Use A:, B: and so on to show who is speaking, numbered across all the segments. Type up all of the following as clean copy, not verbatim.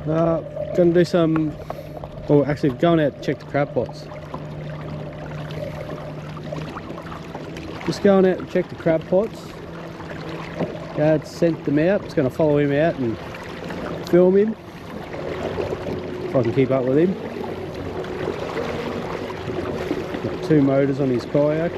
A: Gonna do some, well, actually going out to check the crab pots. Just going out to check the crab pots. Dad sent them out. It's gonna follow him out and film him if I can keep up with him. Got 2 motors on his kayak.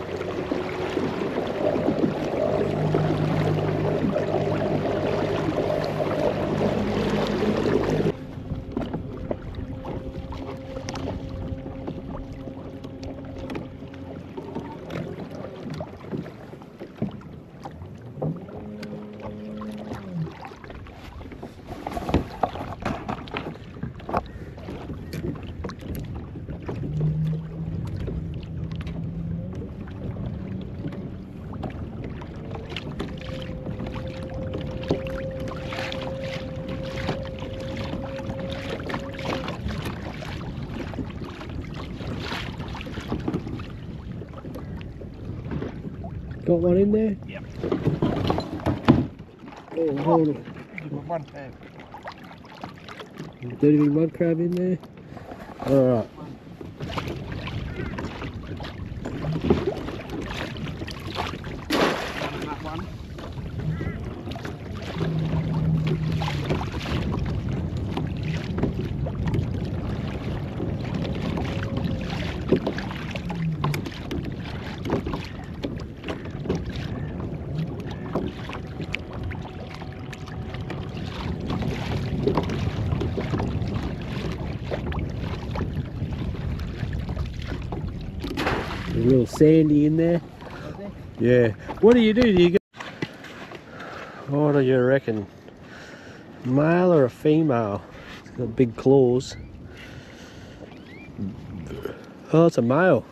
A: Got one in there?
B: Yep.
A: Oh, hold on.
B: One crab.
A: Dirty big mud crab in there? Alright.
B: One.
A: A little sandy in there. Yeah. What do? Do you go? What do you reckon? Male or a female? It's got big claws. Oh, it's a male.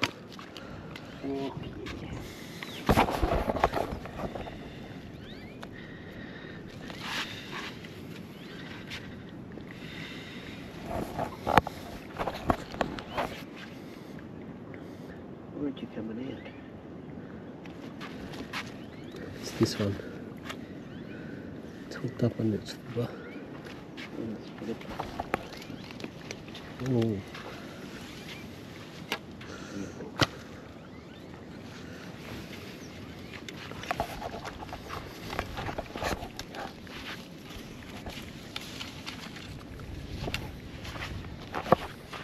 A: Where'd you coming out? It's this one. It's hooked up on its fibber. Oh.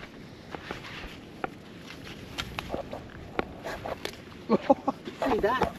B: See that?